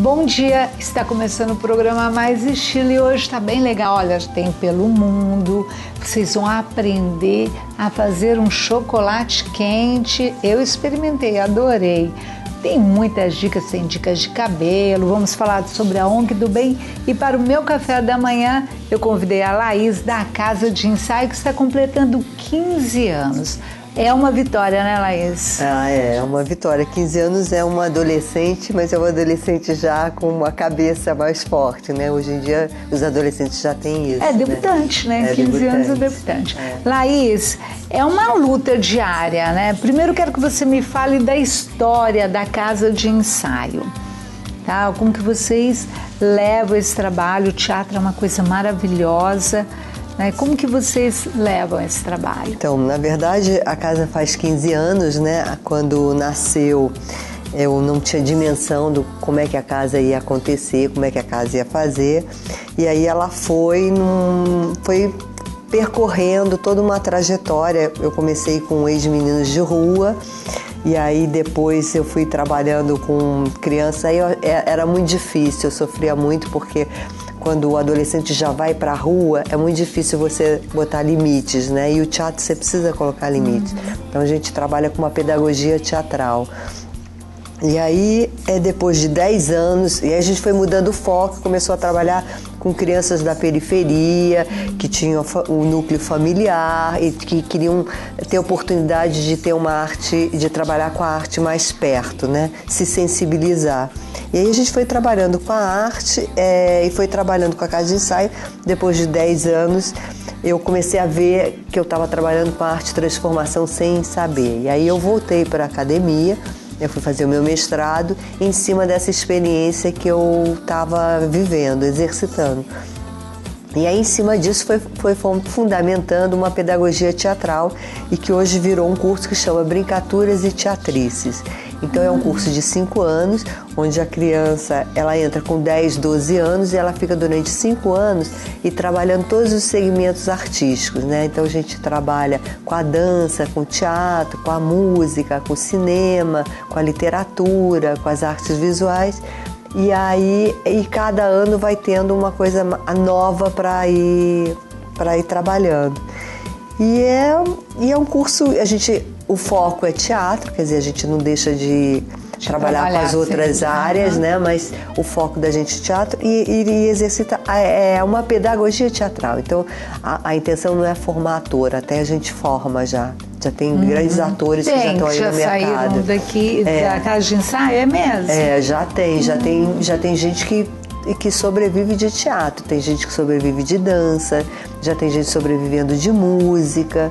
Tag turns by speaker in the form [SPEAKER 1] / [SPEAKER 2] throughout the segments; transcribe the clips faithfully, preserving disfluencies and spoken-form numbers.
[SPEAKER 1] Bom dia, está começando o programa Mais Estilo e hoje está bem legal. Olha, tem pelo mundo, vocês vão aprender a fazer um chocolate quente. Eu experimentei, adorei. Tem muitas dicas, tem dicas de cabelo, vamos falar sobre a O N G do Bem. E para o meu café da manhã, eu convidei a Laís da Casa de Ensaio, que está completando quinze anos. É uma vitória, né, Laís?
[SPEAKER 2] Ah, é, é uma vitória. quinze anos é uma adolescente, mas é uma adolescente já com uma cabeça mais forte, né? Hoje em dia, os adolescentes já têm isso.
[SPEAKER 1] É debutante, né? né?
[SPEAKER 2] É
[SPEAKER 1] quinze
[SPEAKER 2] debutante.
[SPEAKER 1] anos é debutante.
[SPEAKER 2] É.
[SPEAKER 1] Laís, é uma luta diária, né? Primeiro quero que você me fale da história da Casa de Ensaio. Tá? Como que vocês levam esse trabalho? O teatro é uma coisa maravilhosa. Como que vocês levam esse trabalho?
[SPEAKER 2] Então, na verdade, a casa faz quinze anos, né? Quando nasceu, eu não tinha dimensão do como é que a casa ia acontecer, como é que a casa ia fazer. E aí ela foi, num, foi percorrendo toda uma trajetória. Eu comecei com ex-meninos de rua. E aí depois eu fui trabalhando com criança. Aí eu, era muito difícil, eu sofria muito porque quando o adolescente já vai para a rua, é muito difícil você botar limites, né? E o teatro você precisa colocar limites. Uhum. Então a gente trabalha com uma pedagogia teatral. E aí, é depois de dez anos, e aí a gente foi mudando o foco, começou a trabalhar com crianças da periferia, que tinham um núcleo familiar e que queriam ter oportunidade de ter uma arte, de trabalhar com a arte mais perto, né? Se sensibilizar. E aí a gente foi trabalhando com a arte é, e foi trabalhando com a Casa de Ensaio. Depois de dez anos, eu comecei a ver que eu estava trabalhando com a arte de transformação sem saber. E aí eu voltei para a academia. Eu fui fazer o meu mestrado em cima dessa experiência que eu estava vivendo, exercitando. E aí, em cima disso, foi, foi fundamentando uma pedagogia teatral e que hoje virou um curso que chama Brincaturas e Teatrices. Então, é um curso de cinco anos, onde a criança ela entra com dez, doze anos e ela fica durante cinco anos e trabalhando todos os segmentos artísticos, né? Então, a gente trabalha com a dança, com o teatro, com a música, com o cinema, com a literatura, com as artes visuais. E aí, e cada ano vai tendo uma coisa nova para ir, para ir trabalhando. E é, e é um curso, a gente, o foco é teatro, quer dizer, a gente não deixa de trabalhar, trabalhar com as outras sim, áreas, uhum. né? Mas o foco da gente é teatro e, e, e exercita, é uma pedagogia teatral. Então, a, a intenção não é formar ator, até a gente forma já. Já tem uhum. grandes atores tem, que já estão aí
[SPEAKER 1] já
[SPEAKER 2] no mercado.
[SPEAKER 1] Saíram daqui
[SPEAKER 2] é.
[SPEAKER 1] da Casa de Ensaio, é mesmo?
[SPEAKER 2] É, já tem, já, uhum. tem, já tem gente que, que sobrevive de teatro, tem gente que sobrevive de dança, já tem gente sobrevivendo de música,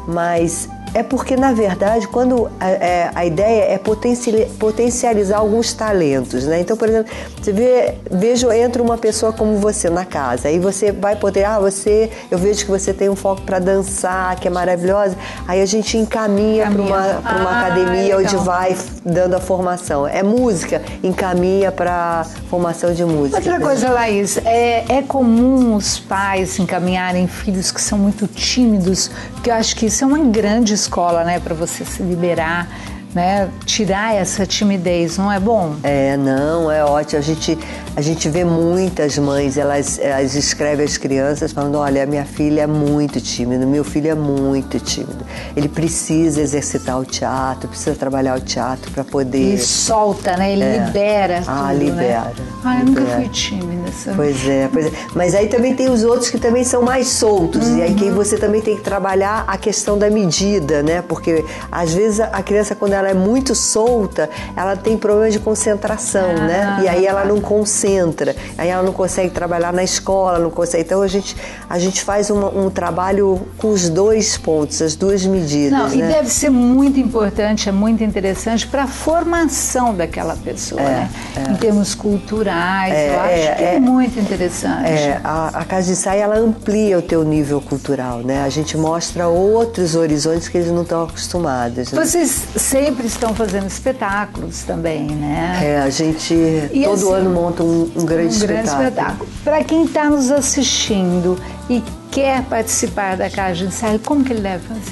[SPEAKER 2] mas é porque, na verdade, quando a, a, a ideia é potencializar alguns talentos, né? Então, por exemplo, você vê, vejo, entra uma pessoa como você na casa, aí você vai poder, ah, você, eu vejo que você tem um foco para dançar, que é maravilhosa, aí a gente encaminha para uma, pra uma ah, academia onde vai dando a formação. É música, encaminha para formação de música.
[SPEAKER 1] Outra coisa, Laís, é, é comum os pais encaminharem filhos que são muito tímidos, porque eu acho que isso é uma grande escola, né, para você se liberar, né, tirar essa timidez, não é bom?
[SPEAKER 2] É, não, é ótimo. A gente, a gente vê muitas mães, elas, elas escrevem às crianças falando, olha, minha filha é muito tímida, meu filho é muito tímido. Ele precisa exercitar o teatro, precisa trabalhar o teatro para poder...
[SPEAKER 1] Ele solta, né? Ele é. libera
[SPEAKER 2] Ah,
[SPEAKER 1] tudo,
[SPEAKER 2] libera.
[SPEAKER 1] Né? Ah, eu
[SPEAKER 2] libera.
[SPEAKER 1] nunca fui tímida, sabe?
[SPEAKER 2] Pois é, pois é. Mas aí também tem os outros que também são mais soltos. Uhum. E aí que você também tem que trabalhar a questão da medida, né? Porque às vezes a criança, quando ela ela é muito solta, ela tem problema de concentração, ah, né? E aí ela não concentra, aí ela não consegue trabalhar na escola, não consegue. Então a gente, a gente faz uma, um trabalho com os dois pontos, as duas medidas.
[SPEAKER 1] Não,
[SPEAKER 2] né?
[SPEAKER 1] E deve ser muito importante, é muito interessante para a formação daquela pessoa, é, né? É. Em termos culturais, é, eu acho é, que é, é muito interessante.
[SPEAKER 2] É, a, a Casa de Ensaio, ela amplia o teu nível cultural, né? A gente mostra outros horizontes que eles não estão acostumados. Né?
[SPEAKER 1] Vocês sempre estão fazendo espetáculos também, né?
[SPEAKER 2] É, a gente
[SPEAKER 1] e
[SPEAKER 2] todo
[SPEAKER 1] assim,
[SPEAKER 2] ano monta um, um grande
[SPEAKER 1] um
[SPEAKER 2] espetáculo.
[SPEAKER 1] Grande espetáculo. Para quem está nos assistindo e quer participar da Casa de Ensaio, como que ele deve fazer?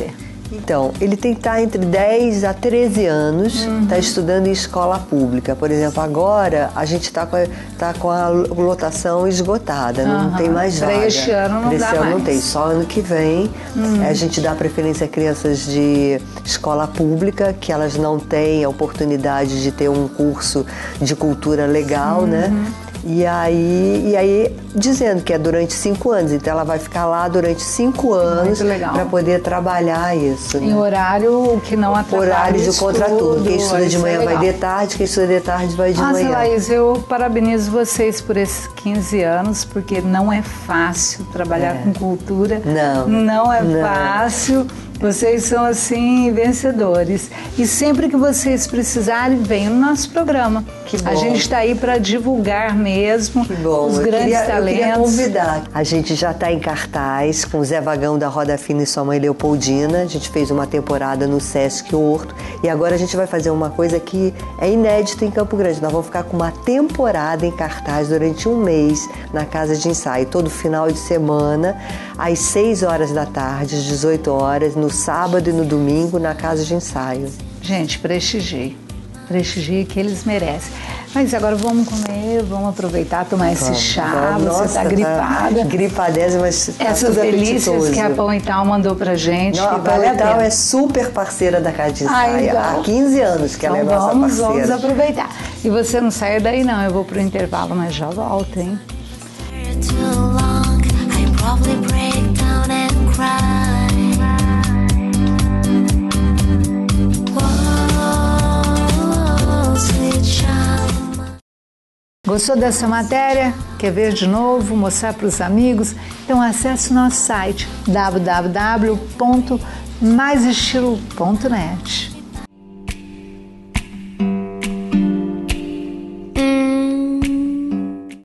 [SPEAKER 2] Então, ele tem que estar entre dez a treze anos, está uhum. estudando em escola pública. Por exemplo, agora a gente está com, tá com a lotação esgotada, uhum. não tem mais vaga.
[SPEAKER 1] Para este ano não
[SPEAKER 2] Pra
[SPEAKER 1] dá
[SPEAKER 2] esse ano
[SPEAKER 1] mais.
[SPEAKER 2] Não tem, só ano que vem. Uhum. A gente dá preferência a crianças de escola pública, que elas não têm a oportunidade de ter um curso de cultura legal, uhum. né? E aí, e aí, dizendo que é durante cinco anos, então ela vai ficar lá durante cinco anos para poder trabalhar isso.
[SPEAKER 1] Em né? horário que não atrapalha
[SPEAKER 2] horário de contraturno. Quem estuda de manhã
[SPEAKER 1] é
[SPEAKER 2] vai de tarde, quem estuda de tarde vai de
[SPEAKER 1] Nossa,
[SPEAKER 2] manhã.
[SPEAKER 1] Laís, eu parabenizo vocês por esses quinze anos, porque não é fácil trabalhar é. com cultura.
[SPEAKER 2] Não.
[SPEAKER 1] Não é
[SPEAKER 2] não.
[SPEAKER 1] fácil. Vocês são, assim, vencedores. E sempre que vocês precisarem, venham no nosso programa.
[SPEAKER 2] Que bom.
[SPEAKER 1] A gente está aí para divulgar mesmo
[SPEAKER 2] que bom.
[SPEAKER 1] os
[SPEAKER 2] eu
[SPEAKER 1] grandes
[SPEAKER 2] queria,
[SPEAKER 1] talentos.
[SPEAKER 2] Eu queria convidar. A gente já está em cartaz com o Zé Vagão da Roda Fina e sua mãe Leopoldina. A gente fez uma temporada no Sesc Horto. E agora a gente vai fazer uma coisa que é inédita em Campo Grande. Nós vamos ficar com uma temporada em cartaz durante um mês na Casa de Ensaio. Todo final de semana, às seis horas da tarde, às dezoito horas, no sábado e no domingo na Casa de Ensaio.
[SPEAKER 1] Gente, prestigie. Prestigie que eles merecem. Mas agora vamos comer, vamos aproveitar, tomar esse
[SPEAKER 2] vamos,
[SPEAKER 1] chá.
[SPEAKER 2] vamos.
[SPEAKER 1] Você está gripada.
[SPEAKER 2] Tá gripadésima, mas tá
[SPEAKER 1] essas delícias
[SPEAKER 2] apetitoso.
[SPEAKER 1] Que a Pão e Tal mandou pra gente.
[SPEAKER 2] Não, a
[SPEAKER 1] Pão
[SPEAKER 2] e Tal é super parceira da Casa de Ensaio. Há quinze anos que
[SPEAKER 1] então
[SPEAKER 2] ela é nossa
[SPEAKER 1] vamos,
[SPEAKER 2] parceira.
[SPEAKER 1] Vamos aproveitar. E você não sai daí não, eu vou pro intervalo, mas já volto, hein? Gostou dessa matéria? Quer ver de novo? Mostrar para os amigos? Então acesse o nosso site w w w ponto mais estilo ponto net.